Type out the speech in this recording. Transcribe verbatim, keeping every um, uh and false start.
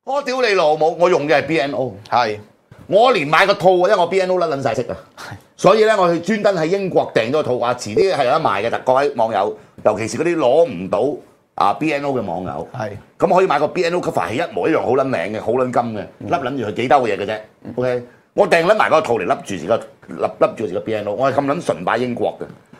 我屌你老母！我用嘅係 B N O， 係我連買個套，因為我 B N O 甩撚晒色啊，所以咧我去專登喺英國訂咗個套，話遲啲係有得賣嘅。特各位網友，尤其是嗰啲攞唔到啊 B N O 嘅網友， 係咁可以買個 B N O cover 係一模一樣，好撚靚嘅，好撚金嘅，笠撚住佢幾兜嘢嘅啫。OK，我訂撚埋嗰個套嚟笠住自己，笠笠住自己 B N O，我係咁撚純擺英國嘅。